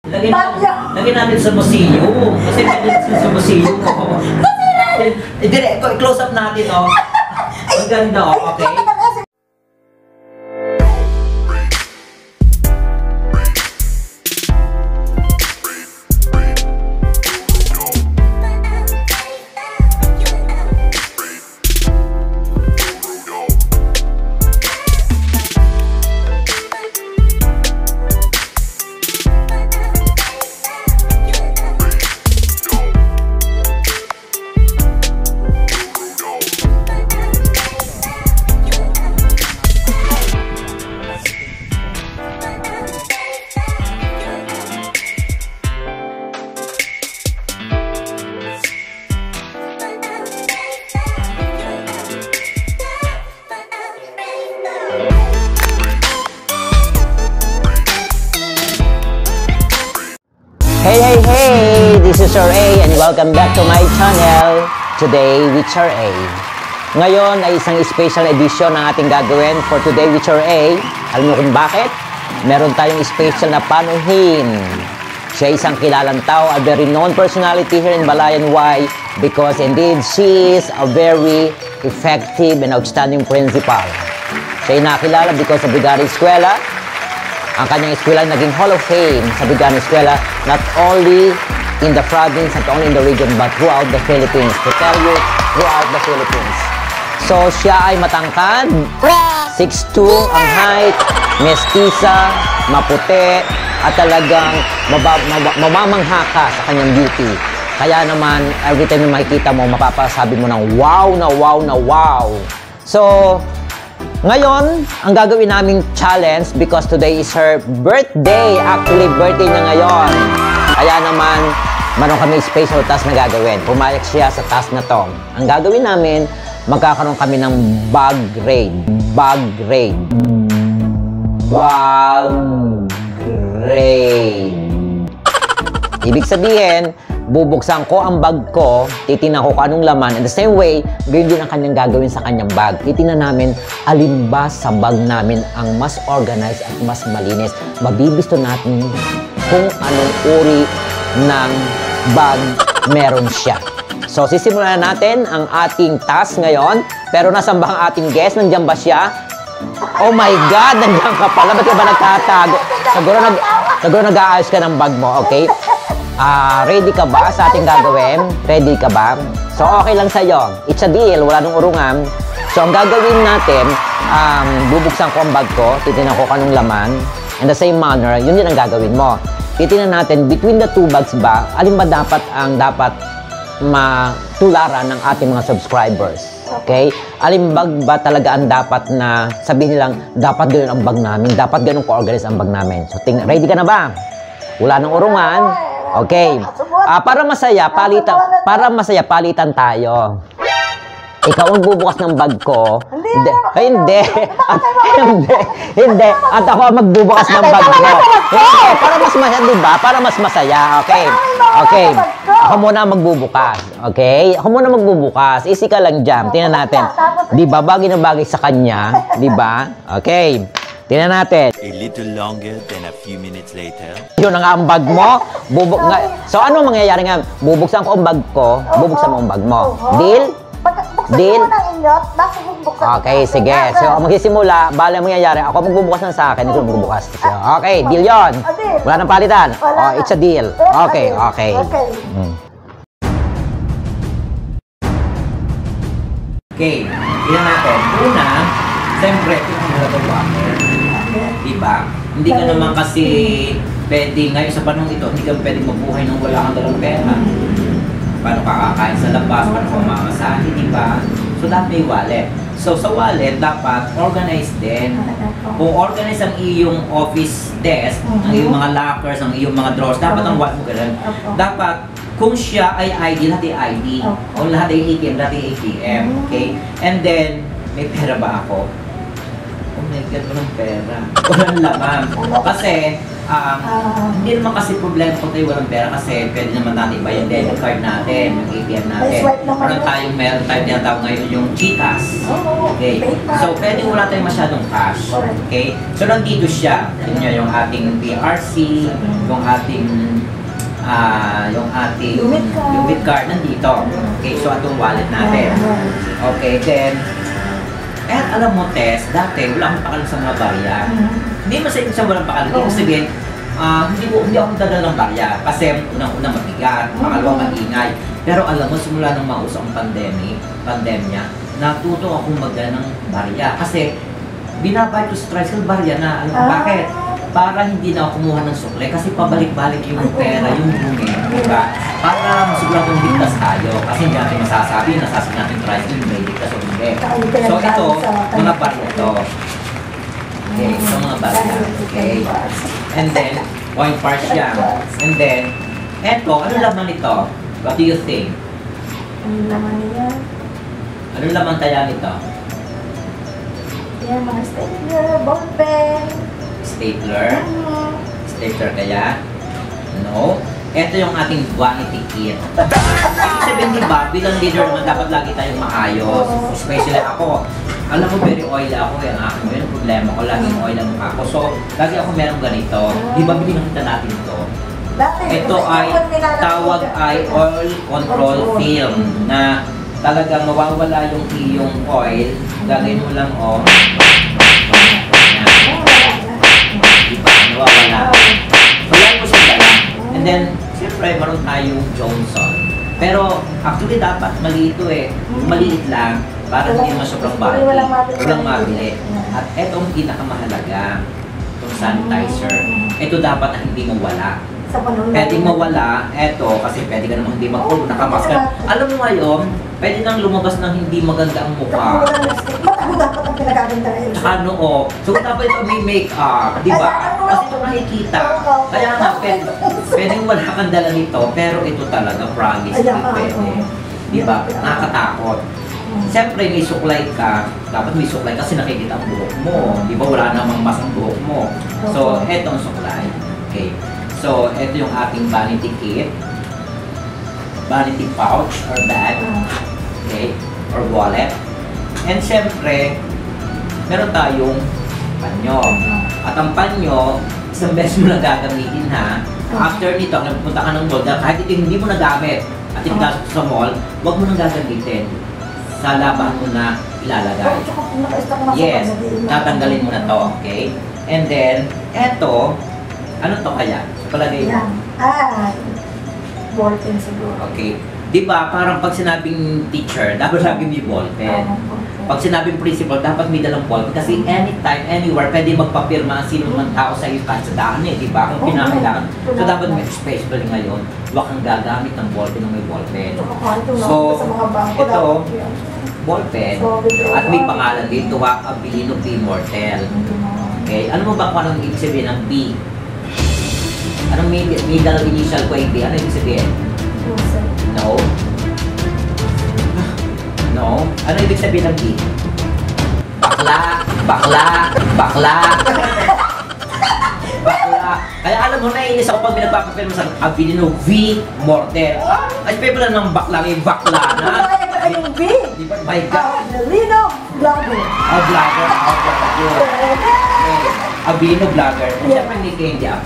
Lagyan natin sa museum. Kasi pwede sa museum. Close up natin, oh. Ang ganda, oh. Okay. Hey! This is Sir A and welcome back to my channel. Today with Sir A. Ngayon ay isang special edition ng ating gagawin for Today with Sir A. Alam niyo kung bakit? Meron tayong special na panuhin. Siya isang kilalang tao, a very known personality here in Balayan. Why? Because indeed, she is a very effective and outstanding principal. Siya ay nakilala because of Brigada Eskwela. Ang kanyang eskwela naging Hall of Fame sa Brigada Eskwela, not only in the province, not only in the region, but throughout the Philippines. To tell you, throughout the Philippines. So, siya ay matangkad, 6'2" ang height, mestiza, maputi, at talagang mamamangha ka sa kanyang beauty. Kaya naman, every time na makikita mo, mapapasabi mo ng wow na wow na wow. So, ngayon, ang gagawin naming challenge because today is her birthday. Actually, birthday niya ngayon. Kaya naman, meron kami special task na gagawin. Pumayag siya sa task na to. Ang gagawin namin, magkakaroon kami ng bag raid. Bag raid. Bag raid. Ibig sabihin, bubuksan ko ang bag ko, titingnan ko kung anong laman. And the same way, ganyan din ang kanyang gagawin sa kanyang bag. Titingnan namin, alin ba sa bag namin ang mas organized at mas malinis. Mabibisto natin kung anong uri ng bag meron siya. So, sisimulan na natin ang ating task ngayon. Pero nasan ba ang ating guest? Nandiyan ba siya? Oh my God! Nandiyan ka pala. Ba't ka ba nagtatago? Siguro nag-aayos ka ng bag mo, okay? Ready ka ba sa ating gagawin? Ready ka ba? So, okay lang sa'yo. It's a deal. Wala nung urungan. So, ang gagawin natin, bubuksan ko ang bag ko. Titignan ko kanong laman. In the same manner, yun din ang gagawin mo. Titignan natin, between the two bags ba, alin ba dapat ang dapat matularan ng ating mga subscribers? Okay? Alin bag ba talaga ang dapat na sabihin nilang, dapat ganoon ang bag namin, dapat ganoon ko-organize ang bag namin. So, ready ka na ba? Wala nung urungan. Okay. Para masaya, palitan tayo. Ikaw ang bubukas ng bag ko. Hindi. At ako ang magbubukas ng bag ko. Hindi. Para mas masaya, diba? Para mas masaya. Okay. Okay. Ako muna ang magbubukas. Okay? Ako muna magbubukas. Easy ka lang dyan. Tingnan natin. Diba? Bagay na bagay sa kanya. Diba? Okay. Tingnan natin. A little longer than a few minutes later. Yun ang bag mo. So, ano mangyayari nga? Bubuksan ko ang bag ko. Bubuksan mo ang bag mo. Deal? Deal? Okay, sige. So, magsisimula. Bala mangyayari. Ako magbubukas lang sa akin. Ikaw magbubukas. Okay, deal yon. Wala nang palitan. Oh, it's a deal. Okay, okay. Okay, tingnan natin. Una, siyempre, ito ang nagagawa ko. Diba? Hindi ka naman kasi pwede, ngayon sa panong ito, hindi ka pwede mabuhay nang wala kang dalang pera. Paano kakakain sa labas, paano ka mamasahe, diba? So, dapat may wallet. So, sa wallet, dapat organized din. Kung organized ang iyong office desk, ang iyong mga lockers, ang iyong mga drawers, dapat ang wallet mo ganun. Dapat, kung siya ay ID, lahat ay ID. O lahat ay ATM, lahat ay ATM. Okay? And then, may pera ba ako? Kung my God, walang pera. Walang laman. Kasi, hindi naman kasi problema kung tayo walang pera kasi pwede naman natin iba yung debit card natin, yung ATM natin. Meron tayong tinatawag ngayon yung Gcash. Okay. So, pwede wala tayong masyadong cash. Okay. So, nandito siya. Yun niya yung ating PRC, yung ating debit card nandito. Okay. So, itong wallet natin. Okay. Then, alam mo, Tess, dati wala akong pakalan sa mga barya. Hindi masaya sa walang pakalan. Ibig sabihin, hindi ako dadala ng barya. Kasi unang-unang mabigat, pangalawang maingay. Pero alam mo, simula nung mausok ang pandemya, natuto akong magdala ng barya. Kasi binabay ko sa tricycle barya na, bakit? Para hindi na ako kumuha ng sukle. Kasi pabalik-balik yung pera, yung dumi. Diba? Para masuguradong ligtas tayo. Kasi hindi natin masasabi, nasasabi natin tricycle, may ligtas o hindi. So ito, mga barya ito. Okay, so mga barya. Okay. And then, coin parts yan. And then, eto, ano laman ito? What do you think? Ano naman niya? Ano laman kaya nito? Yan, mga stapler, ballpen. Stapler? Stapler kaya? No. Ito yung ating vanity kit. Ibig sabihin, di ba, bilang leader naman dapat lagi tayong maayos. Especially ako. Alam mo, very oily ako eh. Ang yun ang problema ko, laging oil ang mukha ko. So, lagi ako merong ganito. Di ba, binigyan natin ito? Ito ay tawag ay oil control film na talagang mawawala yung iyong oil. Gagawin mo lang, oh. Diba? Nawawala. Wala mo siya dala. And then, siyempre, maroon tayong Johnson. Pero, actually, dapat mali ito eh. Maliit lang, para hindi naman sobrang bati. Walang mabili. At etong pinakamahalaga, itong sanitizer. Ito dapat na hindi mawala. Pwedeng mawala, eto, kasi pwede ka namang hindi mag-pull, nakamask ka. Alam mo ngayon, pwede nang lumabas ng hindi maganda ang mukha. Matago dapat ang pinagaganda ngayon. Tsaka noo. So, dapat ito may make-up, di ba? Kasi ito nakikita. Kaya nga, pwedeng wala kang dala nito, pero ito talaga, promise, pwede. Di ba? Nakakatakot. Siyempre, may suklay ka. Dapat may suklay kasi nakikita ang buhok mo. Di ba? Wala namang mas ang buhok mo. So, etong suklay. Okay. So, ito yung ating vanity kit. Vanity pouch or bag. Okay. Or wallet. And syempre, meron tayong panyo. At ang panyo, isang beses mo na gagamitin ha. After nito, kung pupunta ka ng mall, kahit ito hindi mo nagamit at ipinasok sa mall, huwag mo nang gagamitin. Sa laban mo na ilalagay. Yes, tatanggalin mo na to, okay? And then, eto, ano to kaya? Sa palagay mo? Ballpen siguro. Okay. Di ba, parang pag sinabing teacher, dapat lagi may ballpen. Pag sinabing principal, dapat may dalang ballpen. Kasi anytime, anywhere, pwede magpapirma ang sino man tao sa iyo kahit sa daan eh, di ba? Kung pinakailangan. So, dapat may especially ngayon, huwag kang gagamit ng ballpen ng may ballpen. So, ito, ballpen, at may pangalan dito, Abilino P. Mortel. Okay, ano mo ba kung anong ibig sabihin ng B? Anong middle initial ko ay B? Ano ibig sabihin? No. No. Ano ibig sabihin ng B? Bakla, bakla, bakla. Bakla. Kaya alam mo, naiinis ako pag pinagpapapil mo sa Abilino V. Mortel. Ay, pala ng bakla, yung bakla na. Yung B. My God. Abilino Vlogger. Vlogger. Abilino Vlogger. Siyempre, hindi ako.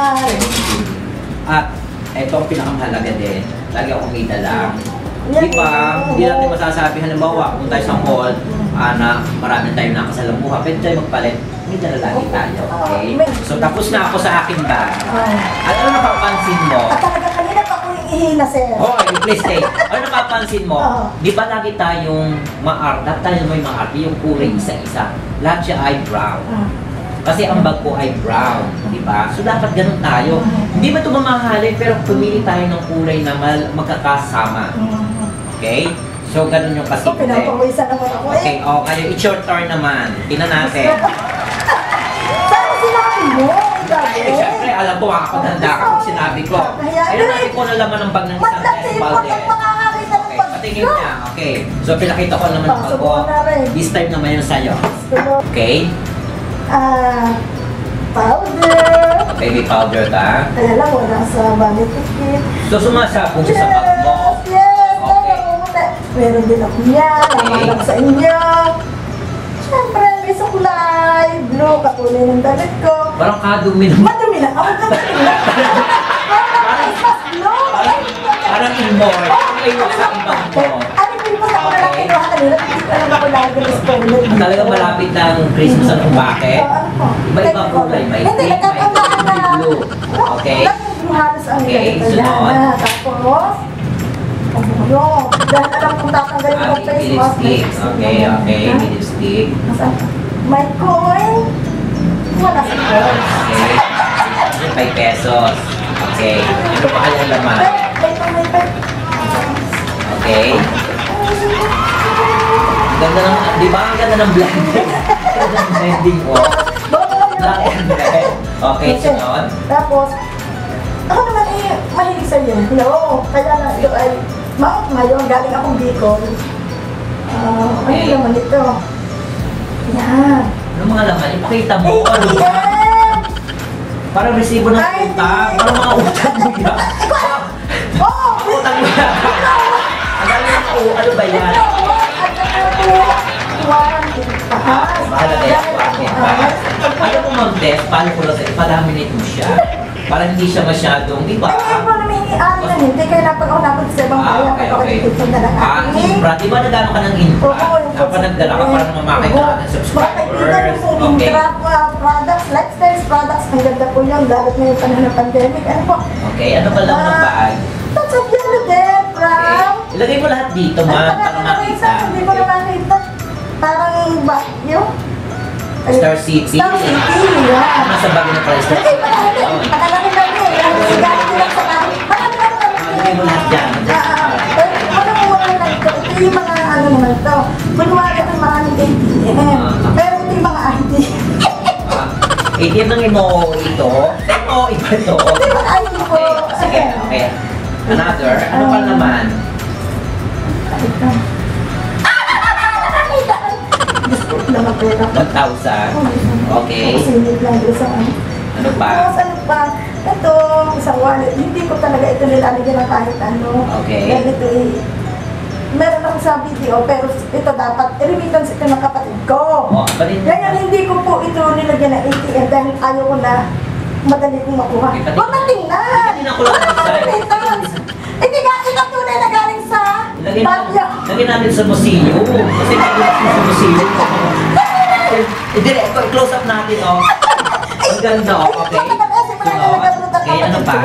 At ito ang pinakamahalaga din. Lagi ako may dala. Di ba? Hindi natin masasabi, halimbawa, kung tayo sa mall, na marami tayong nakasalamuha, pwede tayo magpalit. May dala lagi tayo. Okay? So, tapos na ako sa aking bag. At ano napapansin mo? At talaga kanina pa ko ihina, sir. Okay, please stay. Ano napapansin mo? Di ba lagi tayong dapat tayo may maarte yung kulay isa-isa. Lahat siya ay brown. Kasi ang bag ko ay brown, di ba? So dapat ganun tayo. Hindi ba ito mamahalin, pero pumili tayo ng kulay na magkakasama. Okay? So ganun yung kasimple. Pinapawisan naman ako eh. Okay, kayo, it's your turn naman. Tingnan natin. Saan sinabi mo? Ay, syempre, alam ko, makakapaganda ka kung sinabi ko. Ayun natin ko na laman ng bag ng isang Balde. Okay, patingin niya. Okay. So pinakita ko naman ang bag ko. This time naman yung sa'yo. Okay? Powder. Baby powder ka? Kaya lang, wala sa vanity kit. So, sumasabog siya sa bag mo. Yes! Okay. Meron din ako yan. Namanap sa inyo. Siyempre, may suklay. Blue, kakulay ng damit ko. Parang kadumi naman. Madumi na. Ako kadumi na. Parang Christmas blue. Parang in-more. Ay, sa ibang mo. Ano yung po ako na lang kinuha kanila? Hindi ko alam ako lagi ng spoiler. Talagang malapit ng Christmas ang bakit? Iba-ibang kulay. May Hindi, pink, may nagkakamaan na. blue. Okay. Halos ang Okay, ganito sunod. yan. Tapos, ano, dahil alam kong tatanggalin ko May face mask. lipstick. Okay, okay. May lipstick. May coin. Wala sa coin. Okay. 5 pesos. Okay. Ito pa kayang laman. May Okay. Ang ganda ng, di ba? Ang ganda ng blending. Ang ganda ng blending ko. Black and red. Okay, sunod. Tapos, ako naman mahilig sa yun. No, kaya na ito ay Mount Mayon, galing akong Bicol. Ano naman ito? Yan. Ano mga laman? Ipakita mo. Ano ba? Yan! Parang resibo ng utang. Parang mga utang mo yan. Oh! Utang mo yan. Ang galing ako. Ano ba yan? Mahalaga yan. Alam mo, Ma'am Tess, paano ko lang ipalaminate mo siya? Para hindi siya masyadong, di ba? Ay, po namin hindi kaya napag ako napag sa ibang bayan. Okay. Na lang Infra. Di ba nagano ka ng infra? Oo, yung Dapat nagdala ka para namamakay ka ng subscribers. Okay. Products, lifestyle products, ang ganda po yun, lalo na yung panahon ng pandemic. Ano po? Okay, ano ba lang ng bag? That's a yellow din, Okay. from... Ilagay mo lahat dito, ma'am, para makita. Hindi ko na makita. Parang yung... Star City. Star City, yan. Nasa bag na pala Star Hindi, City. marami. Pakalaki lang yun. Galing lang sa kami. Marami lang kami. Ilagay mo lahat dyan. Ano po wala lang ito? Ito yung mga ano naman ito. Kunwari ang maraming ATM. Pero ito yung mga ID. ATM ng imo ito. Ito, iba ito. Ito yung mga ID po. Okay, sige, okay. Another, ano pa naman? Ito. Gusto ko lang ang pera ko. 1,000. Okay. Sinip lang doon sa ano. Ano pa? Tapos ano pa? Ito, isang wallet. Hindi ko talaga ito nilalagyan ng kahit ano. Okay. Dahil ito meron ako sa video, pero ito dapat, remittance ito ng kapatid ko. Oh, kapatid mo. Kaya hindi ko po ito nilagyan ng ATM dahil ayaw ko na madali kong makuha. Okay, pati- Huwag na tingnan! Hindi na ko lang Wala design. akong remittance! Hindi nga, ito tunay na galing sa Baguio. Lagyan natin sa museum. Kasi natin sa museum. Hindi, close up natin, oh. Ang ganda, oh. Okay. Okay, ano pa?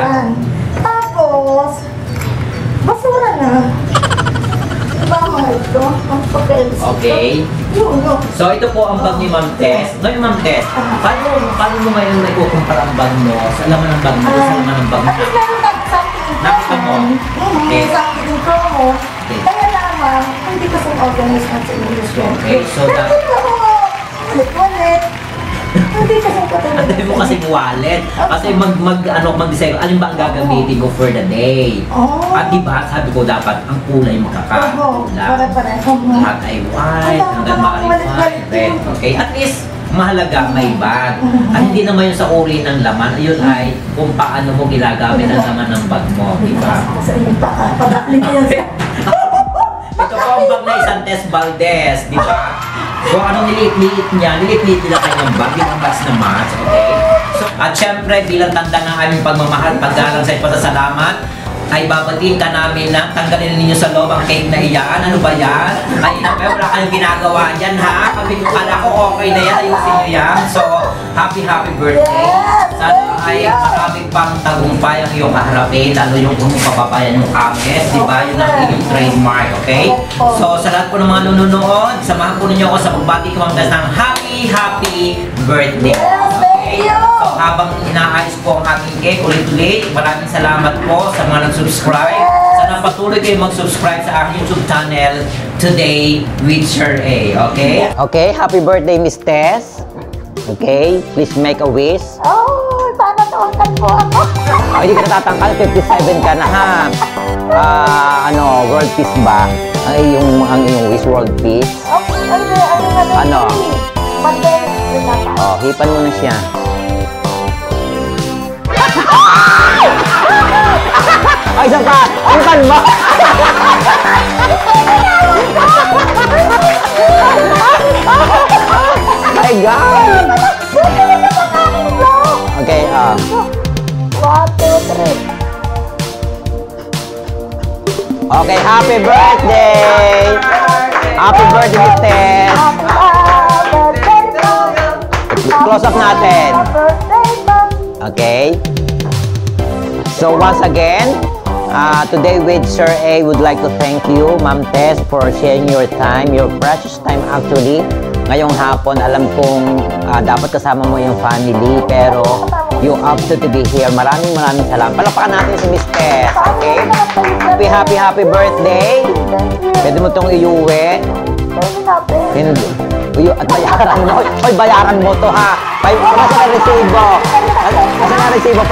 Tapos, basura na. Mama, ito. Ang papel. Okay. Yun. So, ito po ang bag ni Ma'am Tess. Ngayon, Ma'am Tess, paano mo ngayon may kukumpara ang bag mo sa laman ng bag mo, sa laman ng bag mo? At least meron tayong something in Nakita mo? common. Okay. Something in common. Okay. Kaya naman, hindi ko sa organize na sa English. Okay, so that- Hindi ko ulit. Hindi kasi ko Ang dami mo kasing wallet. Kasi mag-design, alin ba ang gagamitin mo for the day? Oh. At diba, sabi ko dapat ang kulay Oo, magkakaula. pare-pareho mo. Lahat ay white, hanggang ma-refine, red. Okay, at least mahalaga may bag. At hindi naman yun sa uri ng laman, yun ay kung paano mo ginagamit ang laman ng bag mo, di ba? Ako sa inyong baka. Pag-apply ko yan sa... Ito po ang bag na isang Tess Valdez, di ba? So anong niliit-liit niya? Niliit-liit nila kanyang bag, yung match na match, okay? So, at syempre, bilang tanda ng aming pagmamahal, paggalang sa pasasalamat, ay babatiin ka namin na tanggalin ninyo sa loob ang cake na iyan. Ano ba yan? Ay, wala kayong ginagawa dyan, ha? Kami ko kala ko okay na yan, ayusin nyo yan. So, happy birthday. Sana ay maraming pang tagumpay ang iyong kaharapin, lalo yung kapapayan yung ames, di ba? Yun ang iyong trademark, okay? So, sa lahat po ng mga nanonood, samahan po ninyo ako sa pagbati ko ang ng happy birthday. Thank you! So, habang inaayos po ang aking cake, ulit-ulit, maraming salamat po sa mga nag-subscribe. Sana patuloy kayo mag-subscribe sa aking YouTube channel, Today with Sir A. Okay? Okay, happy birthday, Miss Tess. Okay, please make a wish. Oh, sana tawagan po ako. Oh, hindi ka natatangkal, 57 ka na ha. World peace ba? Ay, ang iyong wish, world peace. Okay, ano? Ano? Pandemic Oh, hipan mo na siya. Ay, isa pa! Hipan mo! My God! Okay, Okay, happy birthday! Happy birthday, Tess! Close up natin. Okay? So once again, today with Sir A would like to thank you, Ma'am Tess, for sharing your time, your precious time actually. Ngayong hapon, alam kong dapat kasama mo yung family, pero you opted to be here. Maraming salamat. Palakpakan natin si Miss Tess, okay? Happy birthday! Pwede mo itong iuwi. At bayaran mo. Hoy, bayaran mo to ha. Kasi na resibo. Kasi na resibo,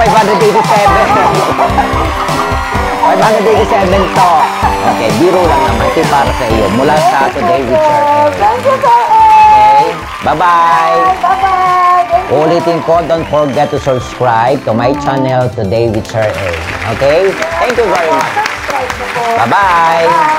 587 to. Okay, biro lang naman. Ito para sa iyo. Mula sa Today with Sir A. Okay, bye-bye. Ulitin ko, don't forget to subscribe to my channel Today with Sir A. Okay? Thank you very much. Bye-bye.